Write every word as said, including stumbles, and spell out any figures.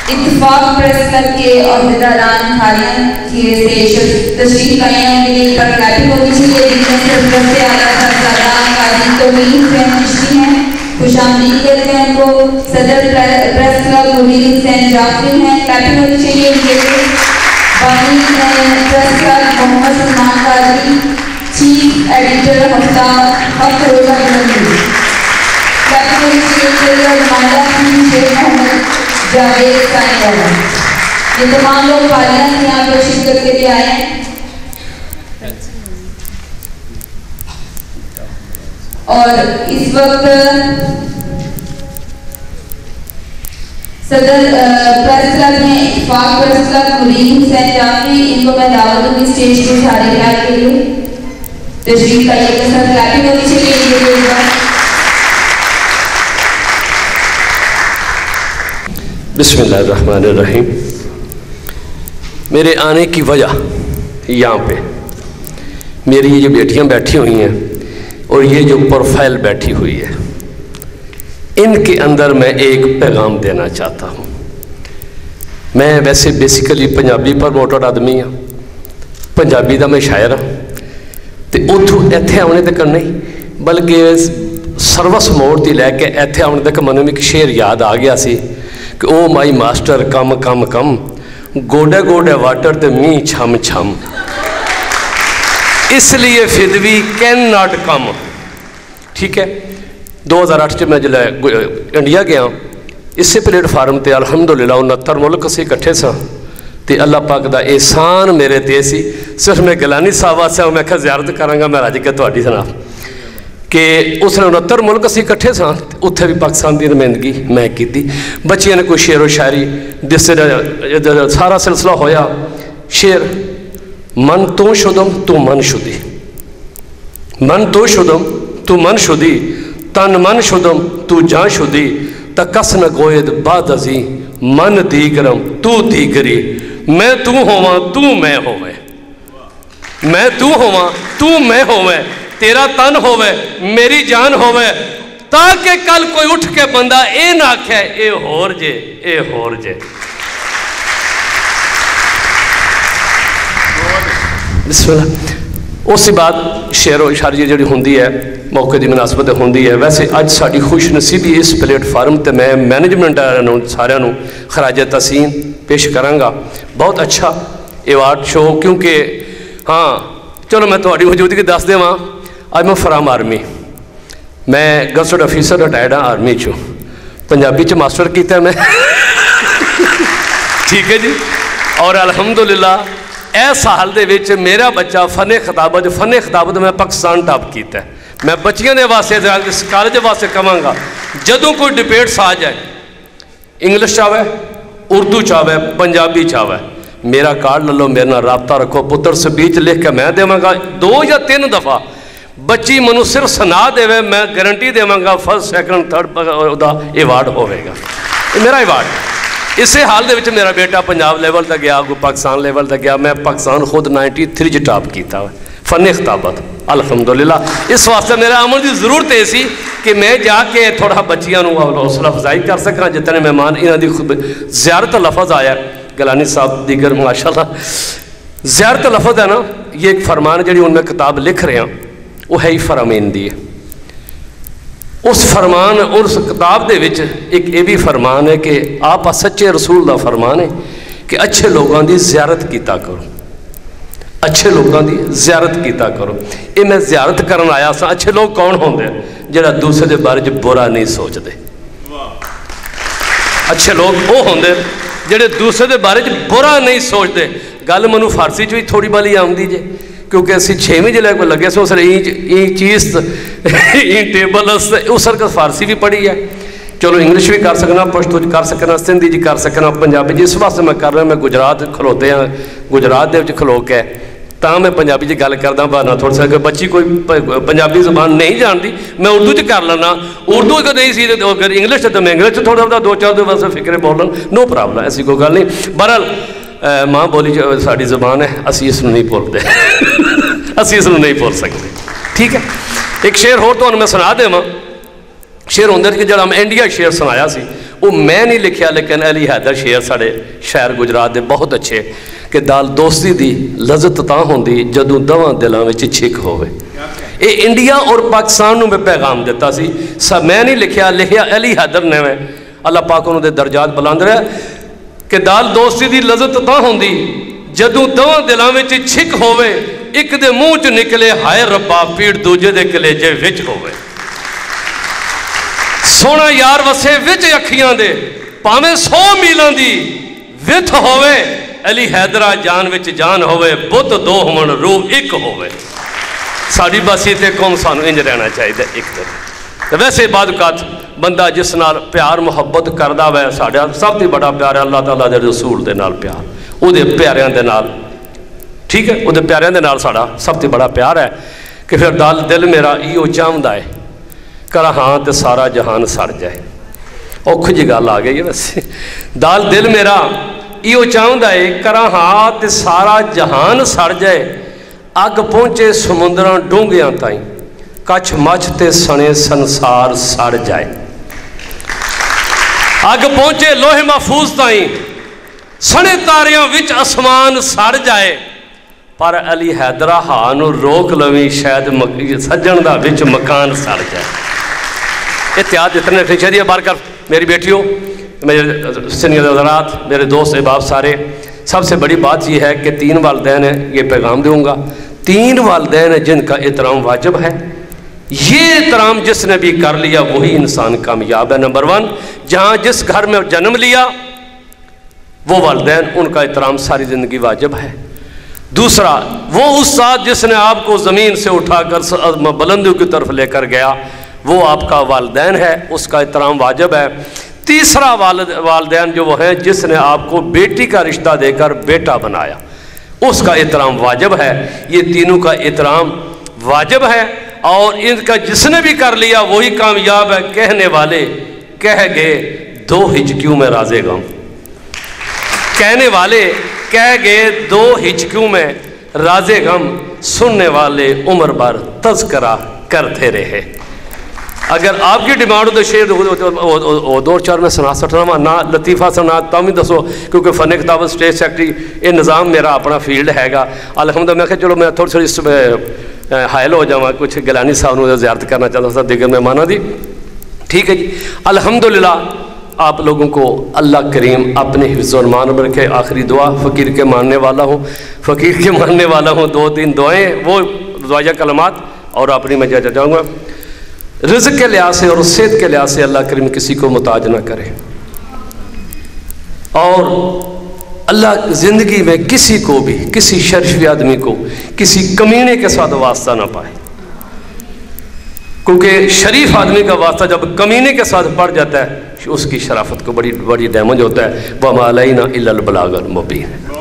اتفاق press club کے عہدیداران حالیہ سے تشریف لائے ہیں، ان کے لیے پر کلیپنگ ہونی چاہیے، جن میں سرپرست اعلیٰ صاحبزادہ قاضی تومین حسین چشتی ہیں، خوش آمدید کہتے ہیں ان کو۔ صدر پریس کلب مبین حسین جعفری ہیں، کلیپنگ ہونی چاہیے ان کے لیے۔ بانی press club Muhammad Salman Qadri, chief editor ہفتہ ہفت روزہ بلندی، کلیپنگ ہونی چاہیے ان کے لیے۔ اور نمائندہ حکیم شیخ محمد جاوید ثانی والا، یہ تمام لوگ فعالیت یہاں پر شرکت کے لیے آئے ہیں۔ اور اس وقت صدر پریس کلب میں اتفاق پریس کلب مبین حسین جعفری، ان کو میں دعوت دوں گی اسٹیج کے سارے کلاس کے لیے تشریف لائیے کے ساتھ کلیپنگ ہونی چاہیے۔ بسم اللہ الرحمن الرحیم۔ میرے آنے کی وجہ یہاں پہ میری یہ جو بیٹیاں بیٹھی ہوئی ہیں اور یہ جو پروفائل بیٹھی ہوئی ہے، ان کے اندر میں ایک پیغام دینا چاہتا ہوں۔ میں ویسے بیسیکلی پنجابی پر موٹر آدمی ہوں، پنجابی دا میں شاعر ہوں، تو اتھو ایتھے آنے تک نہیں بلکہ سروس موڑ تی لے کے ایتھے آنے تک منوں میں ایک شعر یاد آ گیا سی کہ او my master come come come گوڑے گوڑے water تے می چھم چھم، اس لیے فدوی کین ناٹ کم۔ ٹھیک ہے، دو ہزار آٹھ میں جلے انڈیا گیا، اس سے پلیٹ فارم تے الحمدللہ انہتر ملک سے اکٹھے سا، تے اللہ پاک دا احسان میرے تے سی، صرف میں گلانی صاحبہ سے میں کہا زیارت کرانگا میں راجی کے تواڈی سنا کہ اس نے انہتر ملک سے اکٹھے سا، اتھے بھی پاکستان دی نمائندگی میں کی تھی۔ بچیاں نے کوئی شعر و شاعری جس سے سارا سلسلہ ہویا، شعر من تو شدم تو من شدی، من تو شدم تو من شدی، تن من شدم تو جان شدی، تکس نہ گوید بعد ازی من دیگرم تو دیگری، میں تو ہوا تو میں ہوئے، میں تو ہوا تو میں ہوئے، تیرا تن ہوئے میری جان ہوئے، تاکہ کل کوئی اٹھ کے بندہ اے نہ کہے اے ہور جے اے ہور جے۔ بسم اللہ۔ اسی بات شعر و شاعری جڑی ہوندی ہے موقع دی مناسبت ہوندی ہے۔ ویسے اج ساڈی خوش نصیبی اس پلیٹ فارم تے میں مینجمنٹ سارے نو خراج تحسین پیش کرانگا۔ بہت اچھا ایوارڈ شو، کیونکہ ہاں چلو میں تہاڈی موجودگی دس دیواں، آج میں فرام آرمی، میں گزٹڈ آفیسر ریٹائرڈ ہاں آرمی چوں، پنجابی چ ماسٹر کیتا ہے میں ٹھیک ہے جی۔ اور الحمدللہ اے سال دے وچ میرا بچہ فن خطابت فن خطابت میں پاکستان ٹاپ کیتا ہے۔ میں بچیاں دے واسطے اس کالج واسطے کہاں گا، جدوں کوئی ڈبیٹس آ جائے انگلش چاہے اردو چاہے پنجابی چاہے، میرا کارڈ لے لو، میرے نال رابطہ رکھو، پتر سپیچ لکھ کے میں دیواں گا، دو یا تین دفعہ بچی منو صرف سنا دے میں گارنٹی دیواں گا فرسٹ سیکنڈ تھرڈ دا ایوارڈ ہوئے گا، میرا ایوارڈ۔ اسی حال دے وچ میرا بیٹا پنجاب لیول تک گیا، پاکستان لیول تک گیا، میں پاکستان خود نائنٹی تھری چ ٹاپ کیتا ہے فن خطابت الحمدللہ۔ اس واسطے میرا عمل دی ضرورت ہے سی کہ میں جا کے تھوڑا بچیاں نو حوصلہ افزائی کر سکاں، جتنے مہمان انہاں دی زیارت لفظ آیا گلانی صاحب دیگر ماشاءاللہ زیارت لفظ ہے نا، یہ ایک فرمان جڑی ان میں کتاب لکھ رہے ہیں وہ ہے ہی فرامین دی ہے۔ اس فرمان اس کتاب دے وچ ایک یہ بھی فرمان ہے کہ آپ سچے رسول دا فرمان ہے کہ اچھے لوگاں دی زیارت کیتا کرو، اچھے لوگاں دی زیارت کیتا کرو۔ یہ میں زیارت کرن آیا سا، اچھے لوگ کون ہوندے جڑا دوسرے دے بارے جو برا نہیں سوچ دے، اچھے لوگ وہ ہوندے جڑے دوسرے دے بارے جو برا نہیں سوچ دے۔ گل منو فارسی جو ہی تھوڑی بالی آمدی جے، کیونکہ اسی چھویں جلے کو لگے سو سر این چیز این ٹیبل اس سر کا فارسی بھی پڑھی ہے، چلو انگلش بھی کر سکنا، پشتو جی کر سکنا، سندھی جی کر سکنا، پنجابی جی اس واسطے میں کر رہا میں گجرات کھلوتے ہیں، گجرات دے وچ کھلو کے تاں میں پنجابی جی گل کردہ بانا تھوڑا سا کہ بچی کوئی پنجابی زبان نہیں جانتی میں اردو چ کر لینا، اردو اگر نہیں سی اگر انگلش تو میں انگلش تھوڑا بہت دو چار دو واسطے فکرے بولن نو پرابلم، ایسی کوئی گل نہیں۔ بہرحال ماں بولی جو ساری زبان ہے اسی اس میں نہیں بولتے اسی اس میں نہیں بول سکتے، ٹھیک ہے۔ ایک شعر ہو تو میں سنا دے ماں شعر ہوندے کہ جڑا میں انڈیا شعر سنایا سی وہ میں نہیں لکھیا لیکن علی حیدر شیر ساڑے شہر گجرات دے بہت اچھے کہ دال دوستی دی لذت تاں ہوندی جدوں دواں دلاں وچ چھک ہوئے. اے انڈیا اور پاکستان نوں میں پیغام دیتا سی. سب میں نہیں لکھیا لکھیا علی حیدر نے میں اللہ پاک انہوں دے درجات بلند رہے کہ دال دوستی دی لذت تاں ہوندی جدوں دواں دلاں وچ چھک ہوئے ایک دے منہ چ نکلے ہائے ربا پیڑ دوجے دے کلیجے وچ ہوئے. سونا یار وسے وچ اکھیاں دے پاویں سو میلاں دی وچ ہوئے علی حیدرہ جان وچ جان ہوئے بت دو ہمن روح ایک ہوئے. ساڑی باسی تے قوم سانو انج رہنا چاہیے دے ایک دے. ویسے بعد اوقات بندہ جس نال پیار محبت کردہ وے ساڑا سب تی بڑا پیار ہے اللہ تعالیٰ دے رسول دے نال پیار او دے پیاریاں دے نال ٹھیک ہے او دے پیاریاں دے نال ساڑا سب تی بڑا پیار ہے کہ پھر دال دل میرا ایو چاہمدہ ہے کرا ہاں تے سارا جہان سڑ جائے. اوکھ جی گل آ گئی ویسے دال دل میرا ایو چاہمدہ ہے کرا ہاں تے سارا جہان سڑ جائے اگ پہنچے سمندران ڈونگیاں تائیں کچھ مچ تے سنے سنسار سڑ جائے. اگ پہنچے لوح محفوظ تائیں سنے تاریاں وچ اسمان سڑ جائے پر علی حیدرہ ہانو روک لویں شاید سجن دا وچ مکان سڑ جائے. اتحاد اتنے رکھنی چاہیے بار کر میری بیٹیوں میرے سینئر حضرات میرے دوست احباب سارے. سب سے بڑی بات یہ ہے کہ تین والدین ہیں یہ پیغام دوں گا. تین والدین ہیں جن کا احترام واجب ہے. یہ احترام جس نے بھی کر لیا وہی انسان کامیاب ہے. نمبر ون جہاں جس گھر میں جنم لیا وہ والدین ان کا احترام ساری زندگی واجب ہے. دوسرا وہ استاد جس نے آپ کو زمین سے اٹھا کر بلندیوں کی طرف لے کر گیا وہ آپ کا والدین ہے اس کا احترام واجب ہے. تیسرا والد والدین جو وہ ہیں جس نے آپ کو بیٹی کا رشتہ دے کر بیٹا بنایا اس کا احترام واجب ہے. یہ تینوں کا احترام واجب ہے اور ان کا جس نے بھی کر لیا وہی کامیاب ہے. کہنے والے کہہ گئے دو ہجکیوں میں رازے غم کہنے والے کہہ گئے دو ہجکیوں میں رازے غم سننے والے عمر بھر تذکرہ کرتے رہے. اگر آپ کی ڈیمانڈ ہو تو شیر دو چار میں سنا سٹنا نہ لطیفہ سنا تم ہی دسو کیونکہ فن کتابت سٹیج سیکٹری یہ نظام میرا اپنا فیلڈ ہے گا. الحمدللہ میں کہا چلو میں تھوڑی تھوڑی اس میں حائل ہو جاؤں کچھ گیلانی صاحب نے زیارت کرنا چاہتا تھا دیگر مہمانوں دی. ٹھیک ہے جی الحمدللہ آپ لوگوں کو اللہ کریم اپنے حفظ و امان میں رکھے. آخری دعا فقیر کے ماننے والا ہوں فقیر کے ماننے والا ہوں دو تین دعائیں وہ دعائیہ کلمات اور اپنی میں جا جاؤں گا. رزق کے لحاظ سے اور صحت کے لحاظ سے اللہ کریم کسی کو محتاج نہ کرے اور اللہ زندگی میں کسی کو بھی کسی شرفی آدمی کو کسی کمینے کے ساتھ واسطہ نہ پائے کیونکہ شریف آدمی کا واسطہ جب کمینے کے ساتھ پڑ جاتا ہے اس کی شرافت کو بڑی بڑی ڈیمیج ہوتا ہے. وَمَا عَلَيْنَا إِلَّا الْبَلَاغُ الْمُبِينُ.